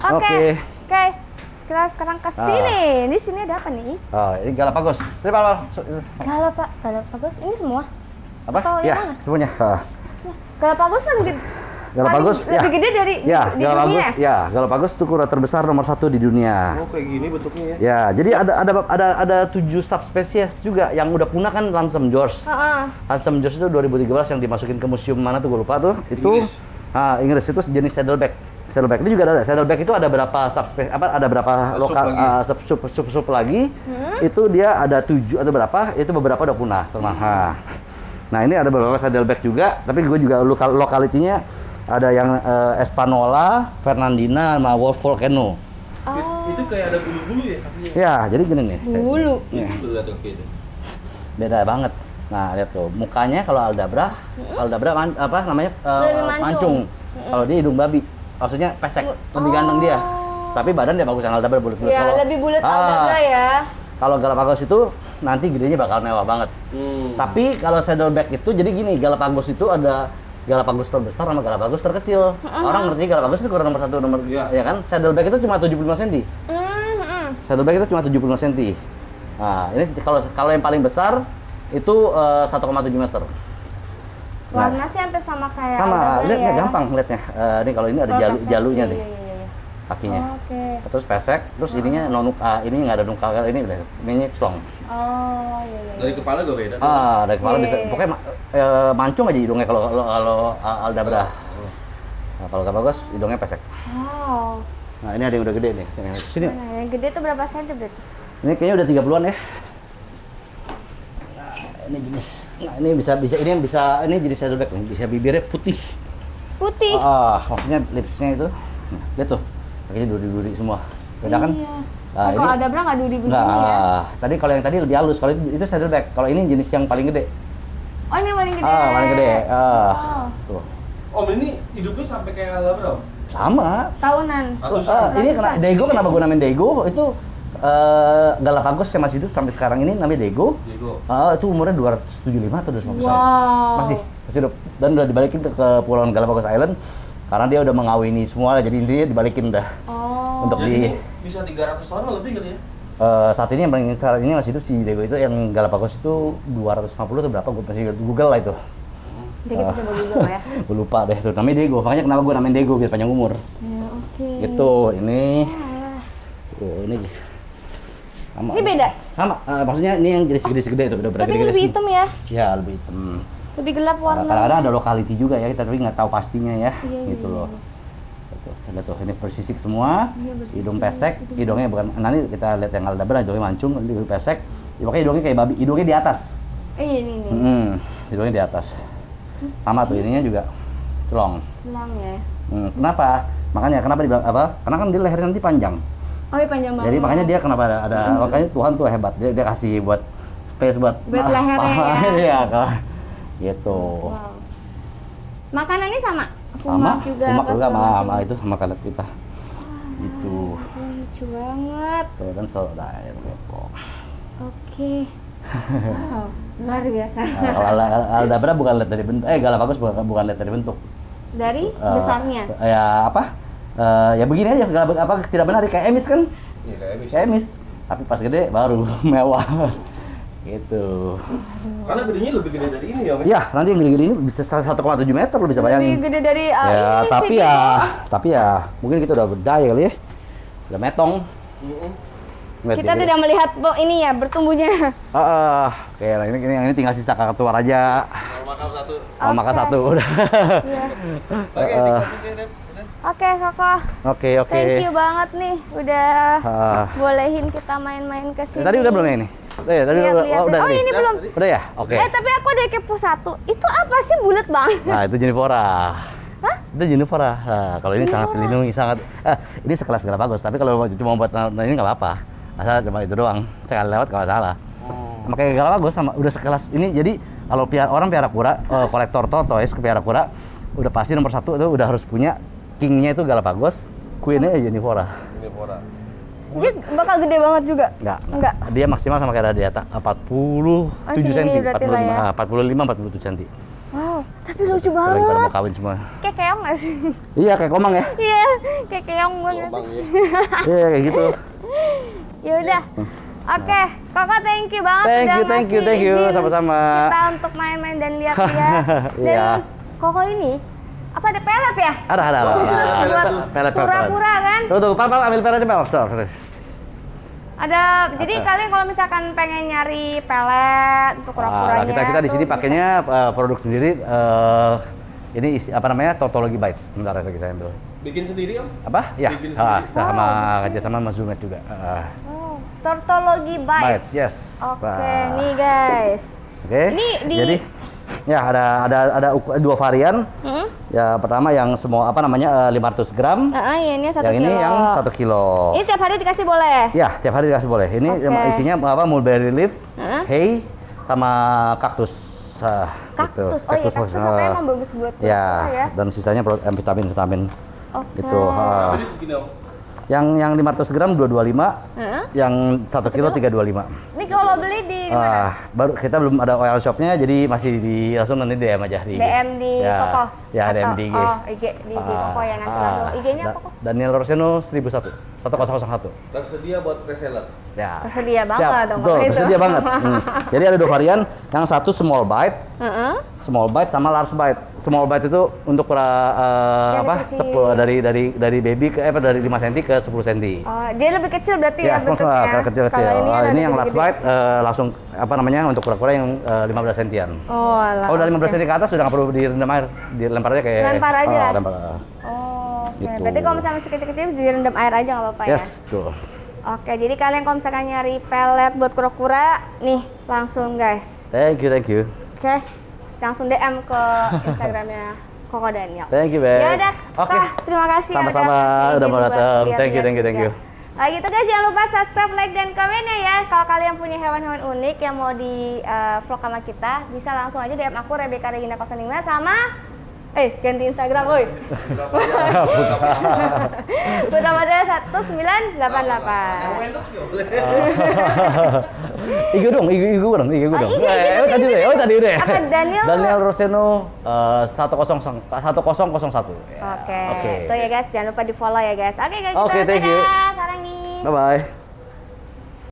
Oke, guys, kita sekarang ke sini. Di sini ada apa nih? Oh, ini Galapagos. Ini Pal. Galapagos ini semua? Apa? Atau ya, yang mana? semuanya. Semua. Galapagos paling gede. Galapagos lebih gede dari di Galapagos, dunia. ya, Galapagos itu kura terbesar nomor 1 di dunia. Oh, kayak gini bentuknya ya? Ya, jadi ada 7 subspesies juga yang udah punah kan Ransom George. Ransom George itu 2013 yang dimasukin ke museum mana tuh gue lupa tuh. Itu Inggris itu jenis saddleback. Saddleback itu juga ada. Saddleback itu ada berapa subspesies ada berapa lokal sub lagi. Itu dia ada 7 atau berapa? Itu beberapa udah punah. Nah, ini ada beberapa saddleback juga, tapi gue juga lokalitinya ada yang Espanola, Fernandina, sama Wolf Volcano. Itu kayak ada bulu-bulu ya kakinya? Ya, jadi gini nih. Bulu. Beda banget. Nah, lihat tuh, mukanya kalau Aldabra apa namanya? Mancung. Kalau dia hidung babi. Maksudnya pesek, lebih ganteng dia. Tapi badan dia bagusan Aldabra bulat-bulat. Ya, lebih bulat Aldabra ya. Kalau Galapagos itu nanti gedenya bakal mewah banget. Tapi kalau saddleback itu jadi gini, Galapagos itu ada Galapagos terbesar sama Galapagos terkecil. Orang ngerti Galapagos itu kurang nomor 1 nomor ya kan? Saddleback itu cuma 75 cm. Saddleback itu cuma 75 cm. Nah, ini kalau yang paling besar itu 1,7 meter. Warna sih hampir sama kayak sama, lihat ya. gampang lihatnya. Ini kalau ini ada jalunya nih. Kakinya. Terus pesek, terus ininya ini nggak ada nungkal, ini celong. Dari kepala gue beda. Dari kepala bisa. Pokoknya mancung aja hidungnya kalau Aldabra. Nah, kalau Galapagos hidungnya pesek. Nah, ini ada yang udah gede nih. Sini. Mana? Yang gede tuh berapa senti berarti? Ini kayaknya udah 30-an ya. Nah, ini jenis. Nah, ini jenis saddleback nih, bisa bibirnya putih. Putih. Maksudnya lipsnya itu. Nah, lihat tuh. Kakinya duri-duri semua. Beda kan? Iya. Nah, kalau Aldabra nggak duri begini ya? Tadi kalau yang tadi lebih halus, kalau itu saddleback. Kalau ini jenis yang paling gede. Oh, ini yang paling gede. Paling gede. Tuh. Om ini hidupnya sampai kayak Aldabra? Sama. Tahunan. Ini Daegu, kenapa gue namain Daegu? Itu Galapagos yang masih hidup sampai sekarang ini namanya Daegu. Itu umurnya 275 atau 250 tahun. Masih hidup. Dan udah dibalikin ke Kepulauan Galapagos Island karena dia udah mengawini semua, jadi intinya dibalikin dah. Untuk jadi bisa 300 tahun lebih kali ya? Saat ini yang paling saat ini masih hidup si Daegu itu, yang Galapagos itu 250 atau berapa, gue masih Google lah itu. Nanti kita coba Google ya. Gue lupa deh tuh, namanya Daegu. Makanya kenapa gue namain Daegu, biar panjang umur. Ya, oke. Gitu, ini. Ini. Sama. Ini beda? Sama, maksudnya ini yang jenis gede itu, udah Tapi ini lebih hitam ya? Ya, lebih hitam. Lebih gelap warna. Kadang-kadang ada lokality juga ya, kita tapi nggak tahu pastinya ya. Gitu loh. Ada tuh, ini bersisik semua, hidung pesek, hidungnya bukan, nanti kita lihat yang Aldabra, hidungnya mancung, hidung pesek, ya, pokoknya hidungnya kayak babi, hidungnya di atas. Ini. Hidungnya di atas. Sama tuh, ininya juga celong. Celong ya. Kenapa? Makanya kenapa dibilang apa? Karena kan dia lehernya nanti panjang. Oh, iya panjang banget. Jadi makanya dia kenapa ada makanya Tuhan tuh hebat, dia kasih buat space buat lehernya ya. Iya, gitu. Wow. Makanannya sama? Sama juga sama itu sama kalet kita. Gitu. Lucu banget. Tuh kan saudara gitu. Oke. Wow, luar biasa. Nah, kalau Aldabra bukan lihat dari bentuk, Galapagos bukan lihat dari bentuk. Dari besarnya? Ya apa? Ya begini aja, apa tidak benar kayak emis kan? Iya, kayak emis. Tapi pas gede baru mewah. Gitu. Karena gedenya lebih gede dari ini ya, Mas? Iya, nanti yang gede-gede ini bisa 1,7 meter, lo bisa bayangin. Lebih gede dari ya, ini tapi ya mungkin kita udah berdaya kali ya. Udah metong. Kita tidak melihat ini ya bertumbuhnya. Oke, ini tinggal sisa kakak keluar aja. Mau makan satu udah. Oke, Koko. Oke. Thank you banget nih udah bolehin kita main-main ke sini. Tadi udah belum ya ini? Udah ya, tadi udah. Oh, ini belum. Udah ya? Oke. Tapi aku ada kepo satu. Itu apa sih bulat banget? Nah, itu Genifora. Hah? Itu Genifora. Nah, kalau ini sangat dilindungi, ini sekelas Galapagos, tapi kalau cuma buat ini nggak apa-apa. Asal cuma itu doang. Sekali lewat kalau salah. Makanya Galapagos sama udah sekelas ini, jadi kalau orang piara kura, kolektor tortoise ke piara kura, udah pasti nomor 1 itu udah harus punya kingnya itu Galapagos, queennya Genifora. Dia bakal gede banget juga? Enggak. Dia maksimal sama kayak radiata 47 cm, 45, 47 cm. Wow, tapi lucu banget. Pada mau kawin semua. Kayak keong nggak sih? Iya, kayak komang ya. Iya, kayak keong banget. Iya, kayak gitu. Ya udah. Oke, Koko thank you banget udah Thank you. izin Sama-sama. kita untuk main-main dan lihat-lihat. Dan Iya. Koko ini apa ada pelet ya? Ada. Khusus buat pelet. pura-pura kan? Tuh, Pal ambil peletnya, Pal. Ada, jadi kalian kalau misalkan pengen nyari pelet untuk pura-puranya. Kita di sini pakainya produk sendiri. Ini apa namanya? Tautology Bites. Sebentar lagi saya ambil. Bikin sendiri, Om? Apa? Ya. Bikin sendiri. Sama kerja sama Mazumet juga. Tautology Bites. Yes. Oke, nih guys. Oke. Ini Jadi ya ada dua varian. Ya pertama yang semua apa namanya 500 gram. Ini 1 yang kilo. ini yang 1 kilo. Ini tiap hari dikasih boleh? Ya, tiap hari dikasih boleh. Ini isinya apa? Mulberry leaf, hay, sama kaktus. Kaktus. Gitu. Oh iya, kaktus katanya emang bagus buat ya. ya. Dan sisanya vitamin. Oke. Gitu. Yang 500 gram 225, yang 1 kilo 325. Ini kalau beli di mana? Baru kita belum ada oil shopnya, jadi masih langsung nanti DM aja di DM di Koko? Ya, DM di IG. Oh, IG di Koko ya nanti langsung. IG-nya apa kok? Daniel Roseno 1001. Tersedia buat reseller. Ya. Tersedia banget dong. Betul, tersedia banget. Jadi ada 2 varian, yang satu small bite, small bite sama large bite. Small bite itu untuk dari baby ke dari 5 cm ke 10 cm. Oh, dia lebih kecil berarti ya bentuknya. Kecil-kecil. Ini yang large gede. bite langsung apa namanya untuk kura-kura yang 15 cm-an. Oh, kalau udah 15 cm ke atas sudah nggak perlu direndam air, dilempar aja kayak. Lempar aja. Lempar. Oh, oke. Gitu. Berarti kalau misalnya masih kecil-kecil direndam air aja nggak apa-apa ya? Yes, tuh. Oke, jadi kalian kalau misalkan nyari pelet buat kura-kura, nih langsung guys. Thank you. Oke, langsung DM ke Instagramnya Koko Daniel. Thank you, Beb. Ya udah, Oke. terima kasih. Sama-sama udah mau datang. Thank you. Nah, gitu guys, jangan lupa subscribe, like, dan komennya ya. Kalau kalian punya hewan-hewan unik yang mau di vlog sama kita, bisa langsung aja DM aku Rebecca Regina 05 sama ganti Instagram, woi. Putra Madara 1988. IG dong. Tadi udah. Apa Daniel Roseno 1001. Oke. Tuh ya guys, jangan lupa di-follow ya guys. Oke, guys. Oke, thank you. Sarangi. Bye-bye.